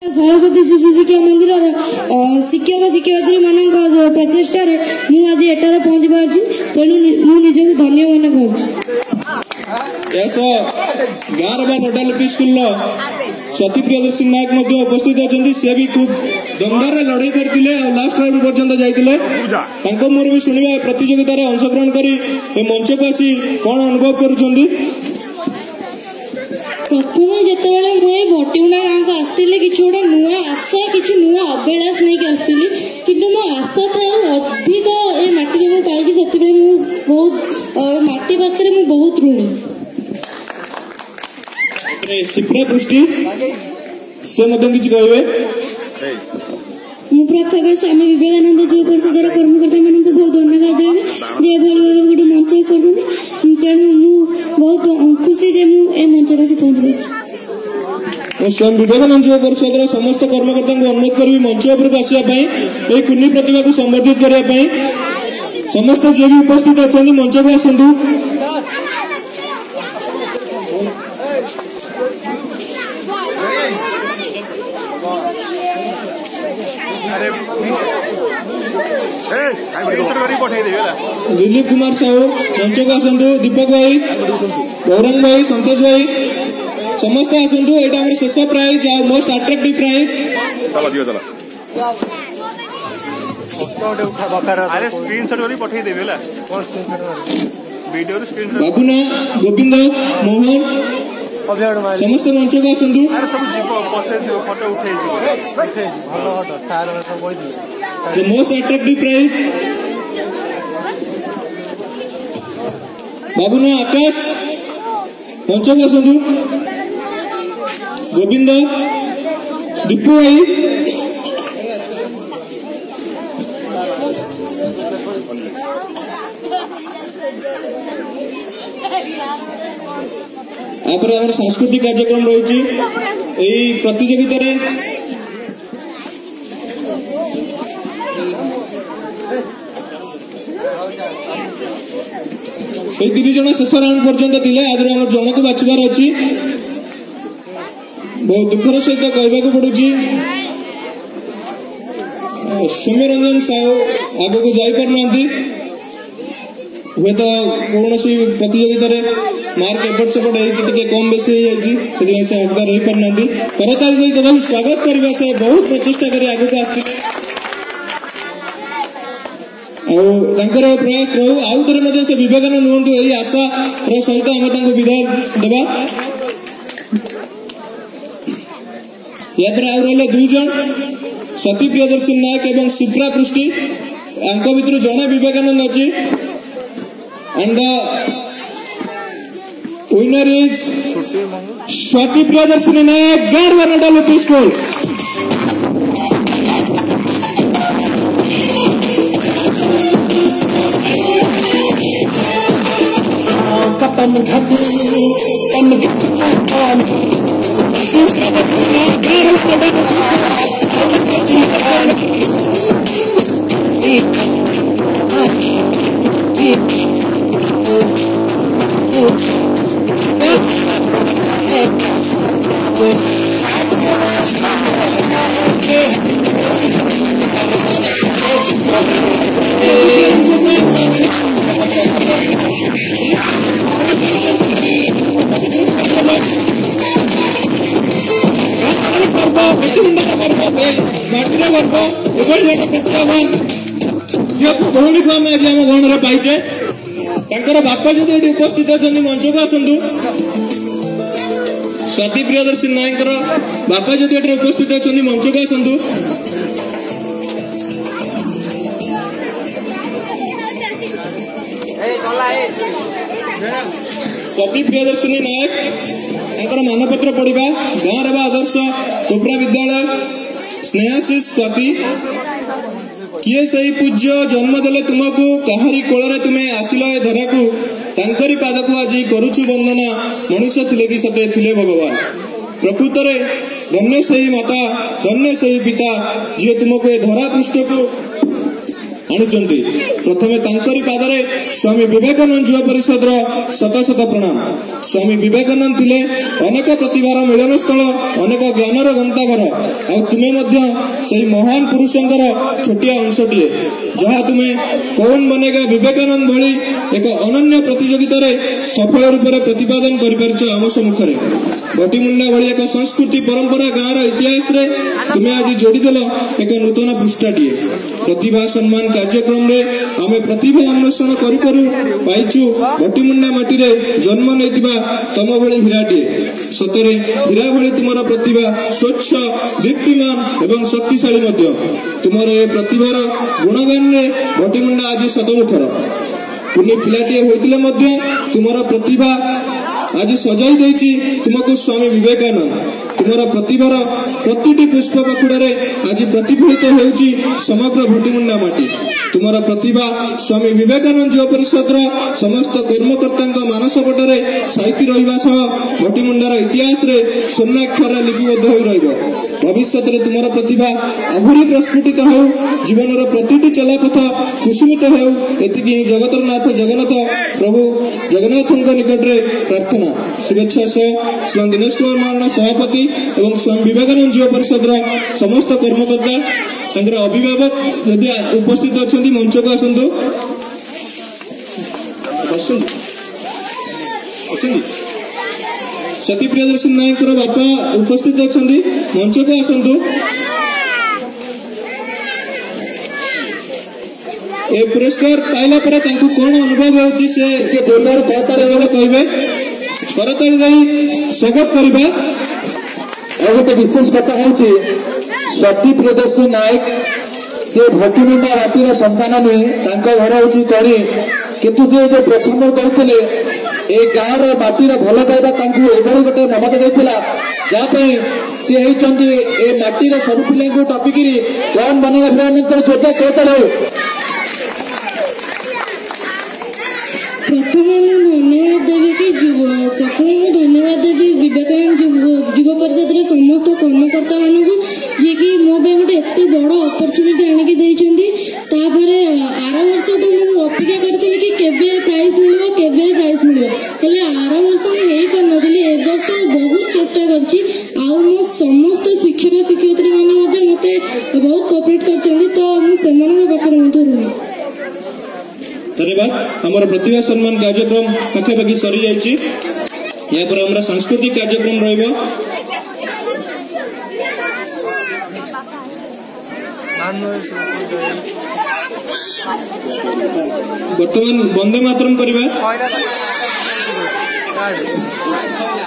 सरस्वती शिशु शिक्षा मंदिर शिक्षक शिक्षयित्री मान प्रचेषार मुझे एटार पहुंची पार्टी तेणु मुझे धन्य मन गाँव नोडाल एलपी स्कूल सती प्रियदर्शी नायक उपस्थित अच्छा सी भी खूब दमदार लड़ाई करते लास्ट राउंड पर्यंत जाते मोर भी शुणा प्रतियोगितार अंशग्रहण कर मंच को आसी कौन अनुभव करुँच प्रथम जिते मुझे भट्टीमुंडा गाँव को आसती किसी गोटे नुआ आशा कि नुआ अभिलाष नहीं आसती कि मो आशा था अधिक ये माटी में पाई बहुत माटी पाखे बहुत ऋणी शिप्रा पृष्टि से किसी कहे प्रथम स्वामी विवेकानंद युव परिषद कर्मकर्ता मान बहुत धन्यवाद देवी जे भाई गोटे मंच कर तेणु बहुत खुशी जे मुझे मंच पहुंच गई स्वयं विवेकानंद युव परिषद समस्त कर्मकर्ता को अनुरोध करी मंच उपरक आसापी कुनी प्रतिभा को संबर्धित करने समस्त जे भी उपस्थित अच्छा मंच को आसतु दिलीप कुमार साहू मंच को आसतु दीपक भाई गौरंग भाई संतोष भाई समस्त आसतु यहाँ शेष प्राइज आ मोस्ट अट्राक्टिव प्राइज बाबुना गोविंद मोहन समस्त मंच को आसतु मोस्ट अट्राक्टिव प्राइज बाबुना आकाश मंच को आसतु गोविंद दीपू भाई आप सांस्कृतिक कार्यक्रम रही प्रतियोगिता तीन जन शेष राउंड पर्यंत थे आदि जन को बाछबार अच्छी बहुत दुखर सहित कहवाक पड़ू सौम्यरंजन साहू आग को जापार हुए तो कौन प्रतियोगिता मार्क एपट सेपट होती कम बेसी से हकदार हो पार ना करताली तथा स्वागत करने से बहुत प्रचेषा कर आगे आसते प्रयास रहू आउ थे से विवेकानंद हूँ यही आशा सहित आम विदाय देवा या रही दुई जन सती प्रियदर्शी नायक एवं शिप्रा पृष्टि भर जड़े विवेकानंद अच्छी and winner is Swati Priyadarshi Nayak गाँव नोडाल एलपी स्कूल भौणी को आम आज आम गहन पाइचे बापा जो ये उपस्थित अच्छा मंच को आसतु स्वाति प्रियदर्शी नायक बापा जो ये उपस्थित अच्छा मंच को आसतु स्वाति प्रियदर्शी नायक मानपत्र पढ़ा गाँव रे आदर्श कोपरा विद्यालय स्नेहाशीष स्वाति किए सही पूज्य जन्म देले तुमको कहारी कोल तुम्हें आसिल ए धरा को तांकरी पाद को आज करुछु वंदना मनुष्य थिले कि सते थिले भगवान प्रकृत रे धन्य सही माता धन्य सही पिता जी तुमको ए धरा पृष्ठ को आनिचंती। प्रथमे तांकरी पादरे स्वामी विवेकानंद युवा परिषद शत शत प्रणाम। स्वामी विवेकानंद थिले अनेक प्रतिभार मिलन स्थल, अनेक ज्ञानर गंताघर। आ तुमे मध्य सही महान पुरुषंकर छोटिया अंशटिए, जहाँ तुमे कौन बनेगा विवेकानंद भली एक अनन्य प्रतियोगिता सफल रूप से प्रतिपादन कर आम सम्मुखें। भटीमुंडा भली एक संस्कृति परंपरा गाँव इतिहास रे तुम्हें आज जोड़ीदेल एक नूतन पृष्ठाटीए। प्रतिभा सम्मान कार्यक्रम रे आमे प्रतिभा अन्वेषण करू पाइचु भटीमुंडा माटी रे जन्म नैतिबा तम भली हीराटीए। सतरे हीरा भली तुमर प्रतिभा स्वच्छ, दीप्तिमान एवं शक्तिशाली मध्य। तुमर ए प्रतिभार गुणगान रे भटीमुंडा आज शतमुखर। कुनी पिलाटीए होइतिले मध्य तुमर प्रतिभा आज सजाई देछि तुमको स्वामी विवेकानंद। तुमर प्रतिभार प्रतिटी पुष्प पाखुड़े आज प्रतिफलित होउछि समग्र भटीमुंडा माटी। तुमर प्रतिभा स्वामी विवेकानंद युवा परिषद समस्त कर्मकर्ता मानस पटरे साहित्य रहिबा सह भटीमुंडार इतिहास रे स्वर्णाक्षर लिपिबद्ध होई रहइबो। भविष्य में तुमर प्रतिभा आहुरी प्रस्फुटित हो, जीवन प्रतिटी चलापथ कुसुमित हो, एतिकी जगतर नाथ जगन्नाथ प्रभु जगन्नाथ निकट रे प्रार्थना। शुभेच्छा सह श्री दिनेश कुमार महाराणा सभापति एवं स्वामी विवेकानंद युवा परिषद समस्त कर्मकर्ता अभिभावक यदि उपस्थित अच्छा मंच को आसतु। सती प्रियदर्शन नायक बापा उपस्थित अच्छा मंच को आसतु। ए पुरस्कार पाइला पर कौन अनुभव होची से जोरदार करताली कहबे, करताली दई स्वागत करबा। गोटे विशेष कथा होची सती प्रियदर्शन नायक से भटीमुंडा रातिर संतान नुहे, घर हूँ कड़ी, किंतु जो प्रथम कहते ए गाँव माटीर भल पाइबा एभली गोटे ममता देता जहाँपाई सी होती ए माटीर सब पिला टपिकी कौन बनेगा जोरदार कहता। प्रथमे धन्यवाद देवी कि धन्यवाद देवी विवेकानंद युवा परिषद समस्त कर्मकर्ता मानक जी कि मो गोटे एत बड़ अपरच्युनिटी आणिकी देइछंती। तापरे आर वर्ष अपेक्षा करती कि केबे प्राइज मिलिबो केबे प्राइज मिलिबो, हेले आर वर्ष हेई पार नथिली। ए वर्ष बहुत चेष्टा करछि आ मो समस्त शिक्षक शिक्षयित्री माने मते बहुत कोऑपरेट करछंती, तो मु सेमानक पाखरे मते रहू। धन्यवाद। हमारा प्रतिभा सम्मान कार्यक्रम पाखापाखि सरी जाइए। या पर हमारा सांस्कृतिक कार्यक्रम रहिबो। वर्तमान वंदे मातरम करबा।